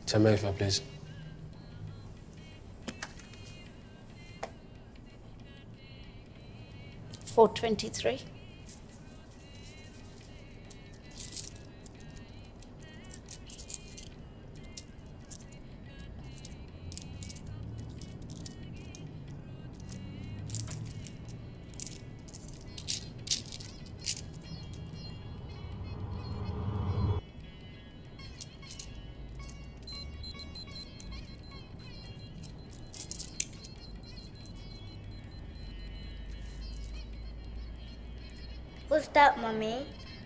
Tomato, please. $4.23. What's that, Mummy?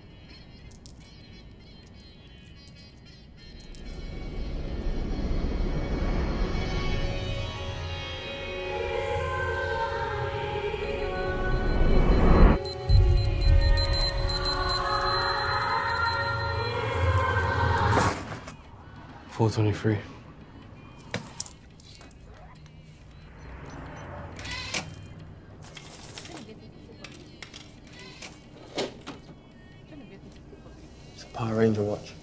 $4.23. It's a Power Ranger watch.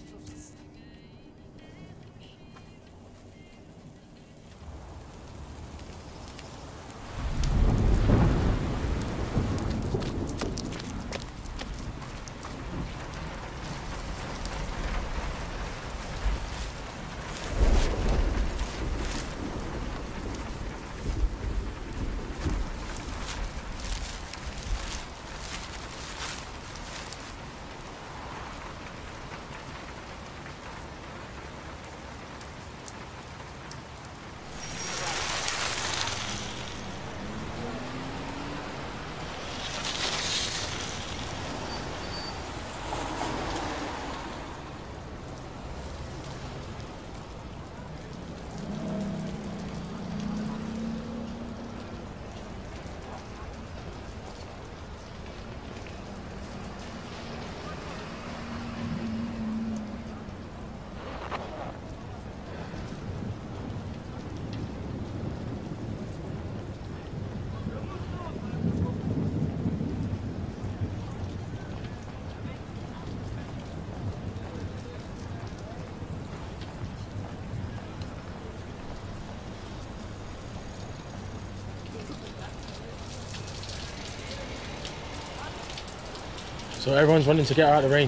So everyone's wanting to get out of the rain.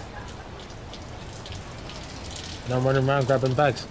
And I'm running around grabbing bags.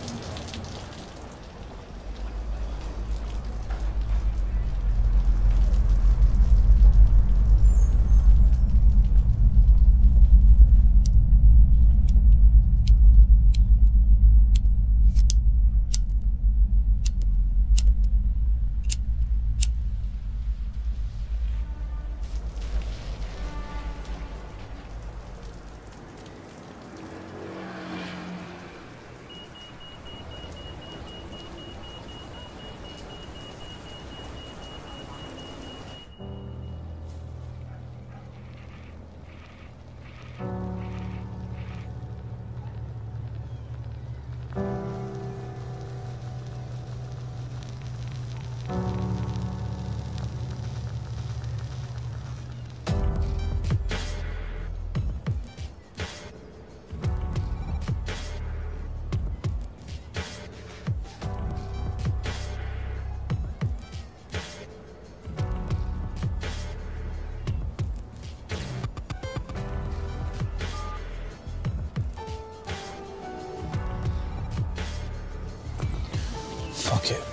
Fuck it.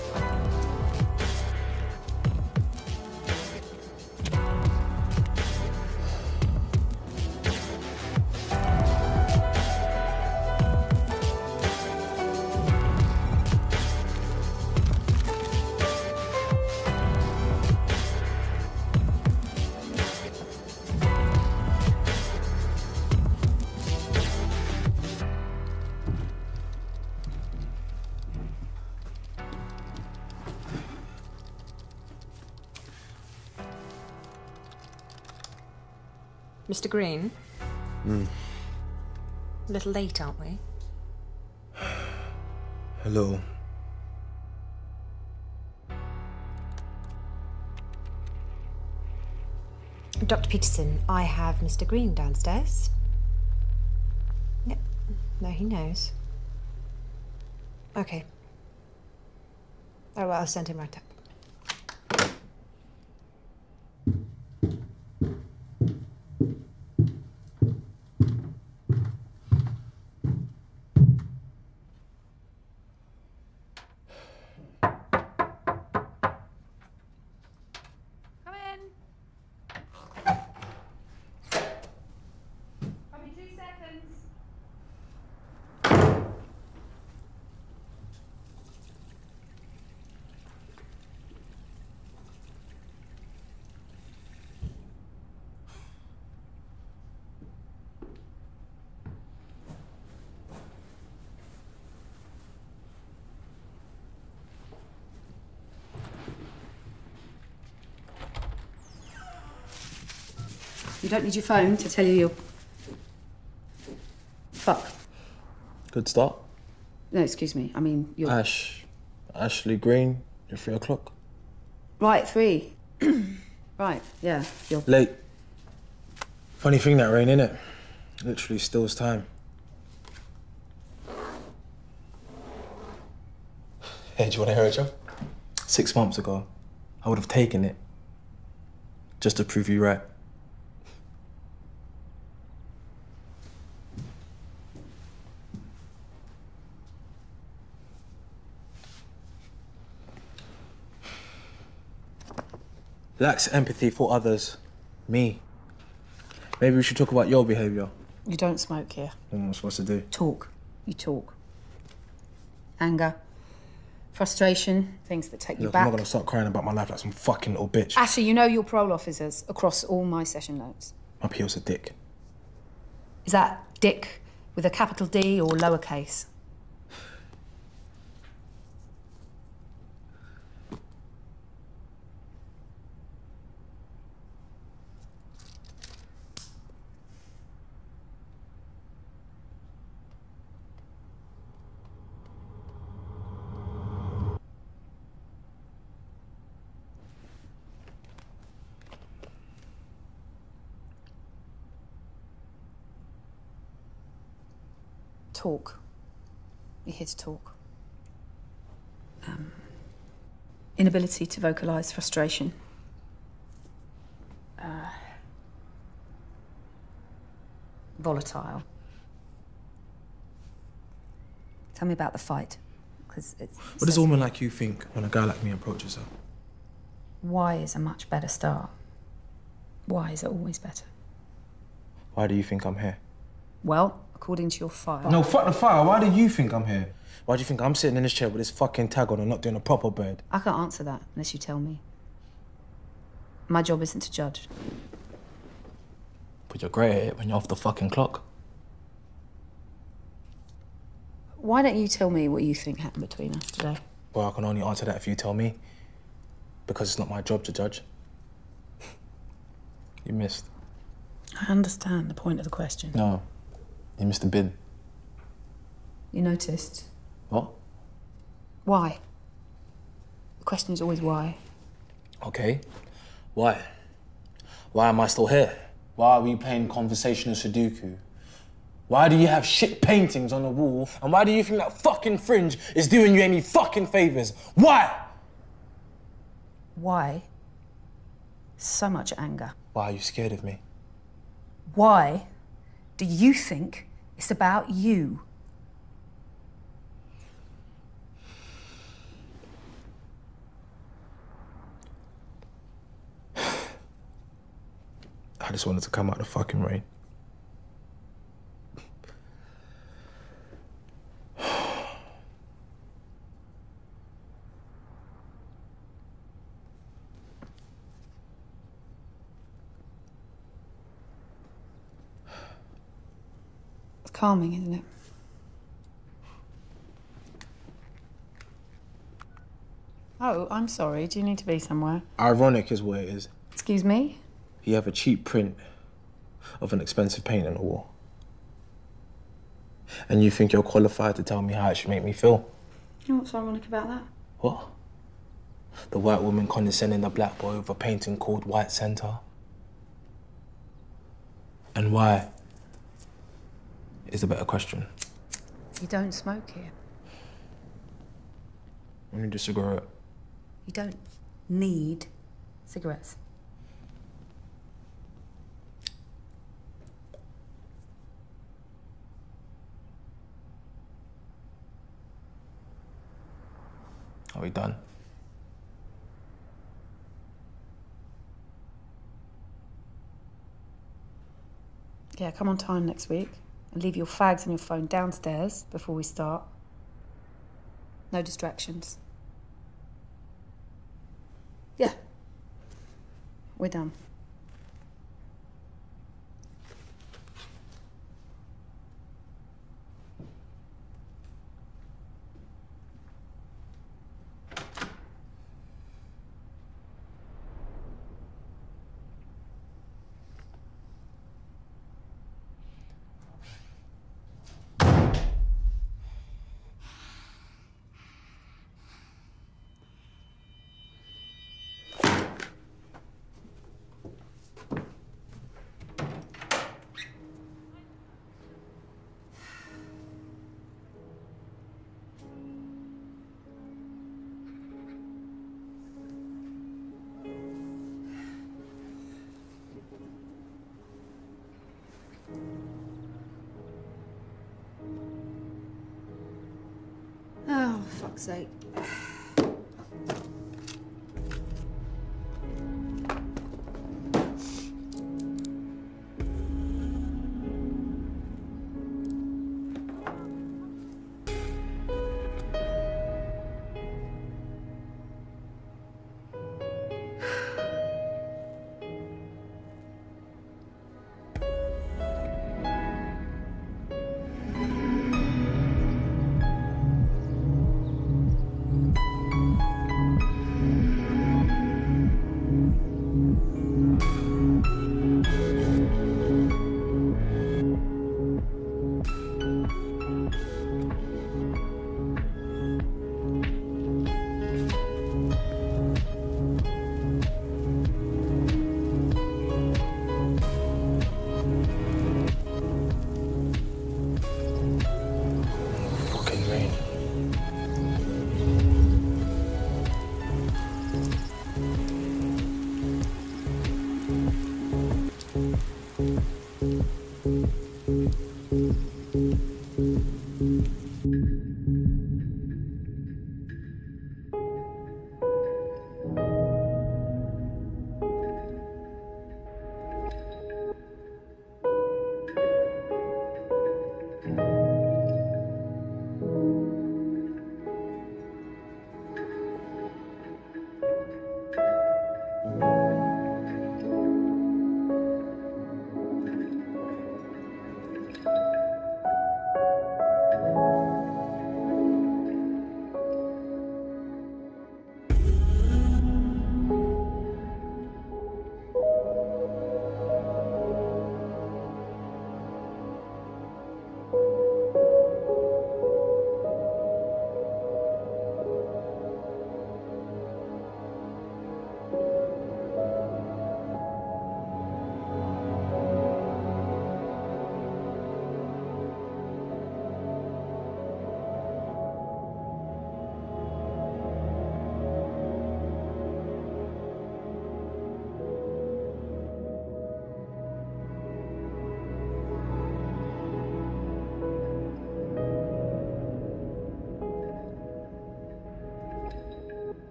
Mr. Green? A little late, aren't we? Hello. Dr. Peterson, I have Mr. Green downstairs. Yep. No, he knows. Okay. Oh, well, I'll send him right up. You don't need your phone to tell you you're... Fuck. Good start. No, excuse me. I mean, you're... Ashley Green, you're 3 o'clock. Right, 3. Right, yeah, you're... Late. Funny thing, that rain, innit? Literally steals time. Hey, do you want to hear a joke? 6 months ago, I would have taken it. Just to prove you right. Lacks empathy for others. Me. Maybe we should talk about your behaviour. You don't smoke here. What am I supposed to do? Talk. You talk. Anger. Frustration. Things that take you Look, back. I'm not going to start crying about my life like some fucking little bitch. Ashley, you know your parole officers across all my session notes. My PO's a dick. Is that Dick with a capital D or lowercase? Talk. You're here to talk. Inability to vocalise frustration. Volatile. Tell me about the fight, because it's... What does a woman like you think when a guy like me approaches her? Why is a much better start? Why is it always better? Why do you think I'm here? Well, according to your file... No, fuck the file. Why do you think I'm here? Why do you think I'm sitting in this chair with this fucking tag on and not doing a proper bird? I can't answer that unless you tell me. My job isn't to judge. But you're great at it when you're off the fucking clock. Why don't you tell me what you think happened between us today? Well, I can only answer that if you tell me. Because it's not my job to judge. You missed. I understand the point of the question. No. You missed the bid. You noticed? What? Why? The question is always why. Okay. Why? Why am I still here? Why are we playing conversational Sudoku? Why do you have shit paintings on the wall? And why do you think that fucking fringe is doing you any fucking favours? Why? Why? So much anger. Why are you scared of me? Why do you think it's about you? I just wanted to come out of the fucking rain. It's calming, isn't it? Oh, I'm sorry. Do you need to be somewhere? Ironic is what it is. Excuse me? You have a cheap print of an expensive paint on the wall. And you think you're qualified to tell me how it should make me feel? You know what's ironic about that? What? The white woman condescending the black boy with a painting called White Center. And why is the better question. You don't smoke here. I need a cigarette. You don't need cigarettes. Are we done? Yeah, come on time next week. And leave your fags and your phone downstairs before we start. No distractions. Yeah. We're done. Oh, fuck's sake.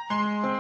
Mummy.